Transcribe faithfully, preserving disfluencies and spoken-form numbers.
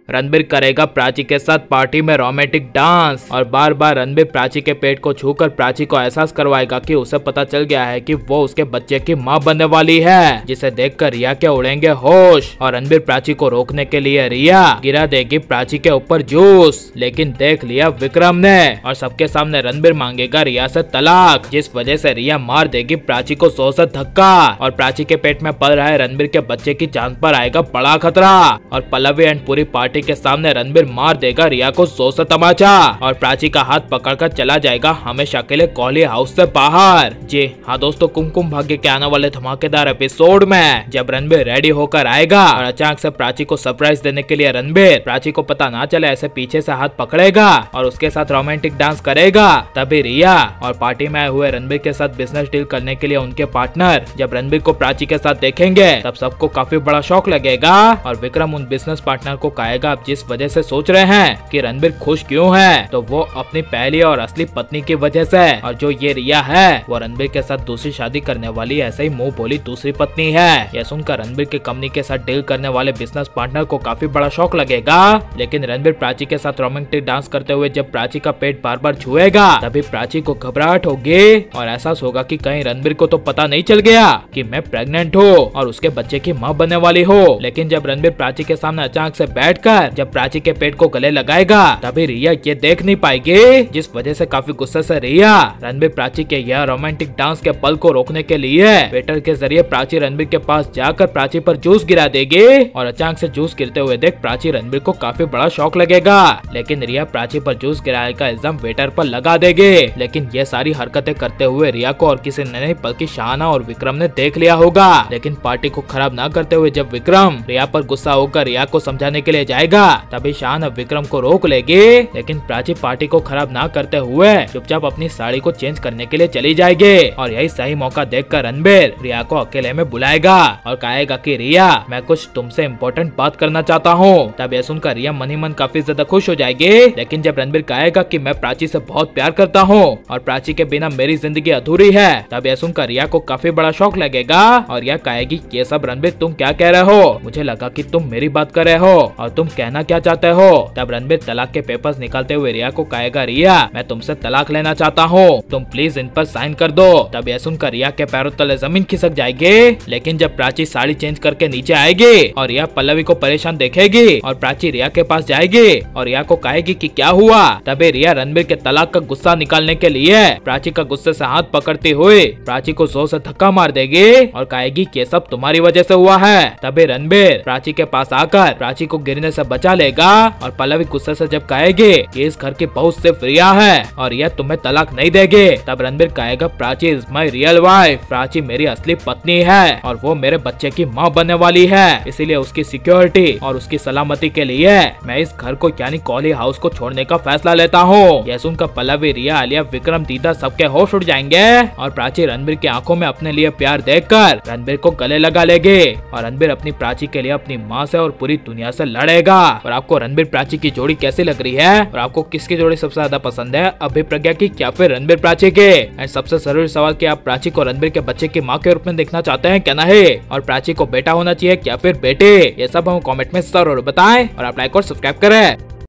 रणबीर करेगा प्राची के साथ पार्टी में रोमांटिक डांस और बार बार रणबीर प्राची के पेट को छूकर प्राची को एहसास करवाएगा कि उसे पता चल गया है कि वो उसके बच्चे की मां बनने वाली है, जिसे देखकर रिया के उड़ेंगे होश और रणबीर प्राची को रोकने के लिए रिया गिरा देगी प्राची के ऊपर जूस। लेकिन देख लिया विक्रम ने और सबके सामने रणबीर मांगेगा रिया से तलाक, जिस वजह से रिया मार देगी प्राची को सौ से धक्का और प्राची के पेट में पल रहे रणबीर के बच्चे की जान पर आएगा बड़ा खतरा और पल्लवी एंड पूरी पार्टी के सामने रणबीर मार देगा रिया को सौ से तमाचा और प्राची का हाथ पकड़कर चला जाएगा हमेशा के लिए कोहली हाउस से बाहर। जी हाँ दोस्तों, कुमकुम भाग्य के आने वाले धमाकेदार एपिसोड में जब रणबीर रेडी होकर आएगा और अचानक से प्राची को सरप्राइज देने के लिए रणबीर प्राची को पता ना चले ऐसे पीछे से हाथ पकड़ेगा और उसके साथ रोमांटिक डांस करेगा, तभी रिया और पार्टी में आए हुए रणबीर के साथ बिजनेस डील करने के लिए उनके पार्टनर जब रणबीर को प्राची के साथ देखेंगे तब सबको काफी बड़ा शौक लगेगा और विक्रम उन बिजनेस पार्टनर को कहेगा आप जिस वजह से सोच रहे हैं कि रणबीर खुश क्यों है तो वो अपनी पहली और असली पत्नी की वजह से, और जो ये रिया है वो रणबीर के साथ दूसरी शादी करने वाली ऐसे ही मुंह बोली दूसरी पत्नी है। यह सुनकर रणबीर के कंपनी के साथ डील करने वाले बिजनेस पार्टनर को काफी बड़ा शौक लगेगा। लेकिन रणबीर प्राची के साथ रोमांटिक डांस करते हुए जब प्राची का पेट बार बार छुएगा तभी प्राची को घबराहट होगी और एहसास होगा कि कहीं रणबीर को तो पता नहीं चल गया कि मैं प्रेग्नेंट हूँ और उसके बच्चे की माँ बनने वाली हूँ। लेकिन जब रणबीर प्राची के सामने अचानक से बैठकर जब प्राची के पेट को गले लगाएगा तभी रिया ये देख नहीं पाएगी, जिस वजह से काफी गुस्से से रिया रणबीर प्राची के यह रोमांटिक डांस के पल को रोकने के लिए वेटर के जरिए प्राची रणबीर के पास जाकर प्राची पर जूस गिरा देगी और अचानक से जूस गिरते हुए देख प्राची रणबीर को काफी बड़ा शौक लगेगा। लेकिन रिया प्राची पर जूस गिराने का इल्जाम वेटर पर लगा देगी। लेकिन ये सारी हरकतें करते हुए रिया को और किसी ने नहीं बल्कि शाहाना और विक्रम ने देख लिया होगा। लेकिन पार्टी को खराब न करते हुए जब विक्रम रिया पर गुस्सा होकर रिया को समझाने के लिए जाएगा तभी शाहाना विक्रम को रोक लेगी। लेकिन प्राची पार्टी को खराब ना करते हुए चुपचाप अपनी साड़ी को चेंज करने के लिए चली जाएगी और यही सही मौका देखकर रणबीर रिया को अकेले में बुलाएगा और कहेगा कि रिया मैं कुछ तुमसे इम्पोर्टेंट बात करना चाहता हूँ। तब यह सुनकर रिया मन ही मन काफी ज्यादा खुश हो जाएगी। लेकिन जब रणबीर कहेगा कि मैं प्राची से बहुत प्यार करता हूँ और प्राची के बिना मेरी जिंदगी अधूरी है तब यह सुनकर रिया को काफी बड़ा शौक लगेगा और यह कहेगी ये सब रणबीर तुम क्या कह रहे हो, मुझे लगा कि तुम मेरी बात कर रहे हो और तुम कहना क्या चाहते हो। तब रणबीर तलाक के पेपर्स निकालते हुए रिया को कहेगा रिया मैं तुमसे तलाक लेना चाहता हूँ, तुम प्लीज इन पर साइन कर दो। तब यह सुनकर रिया के पैरों तले जमीन खिसक जाएगी। लेकिन जब प्राची साड़ी चेंज करके नीचे आएगी और रिया पल्लवी को परेशान देखेगी और प्राची रिया के पास जाएगी और रिया को कहेगी कि क्या हुआ, तभी रिया रणबीर के तलाक का गुस्सा निकालने के लिए प्राची का गुस्से से हाथ पकड़ती हुई प्राची को जोर से धक्का मार देगी और कहेगी कि ये सब तुम्हारी वजह से हुआ है। तभी रणबीर प्राची के पास आकर प्राची को गिरने से बचा लेगा और पल्लवी गुस्से से जब कहेगी कि इस घर की बहू सिर्फ रिया है और यह तुम्हें तलाक नहीं देगी तब रणबीर कहेगा Prachi is my real wife, Prachi मेरी असली पत्नी है और वो मेरे बच्चे की माँ बनने वाली है, इसीलिए उसकी सिक्योरिटी और उसकी सलामती के लिए मैं इस घर को यानी कोहली हाउस को छोड़ने का फैसला लेता हूँ। यह सुनकर पल्लवी रिया आलिया विक्रम दीदा सबके होश उड़ जाएंगे और प्राची रणबीर की आंखों में अपने लिए प्यार देखकर रणबीर को गले लगा लेगी और रणबीर अपनी प्राची के लिए अपनी माँ से और पूरी दुनिया से लड़ेगा। और आपको रणबीर प्राची की जोड़ी कैसी लग रही है और आपको किसकी जोड़ी सबसे ज्यादा पसंद है, अभी प्रज्ञा की या फिर रणबीर प्राची के? एंड सबसे जरूरी सवाल कि आप प्राची को रणबीर के बच्चे की माँ के रूप में देखना चाहते हैं क्या नहीं, और प्राची को बेटा होना चाहिए या फिर बेटे, ये सब हम कमेंट में जरूर बताएं और आप लाइक और सब्सक्राइब करें।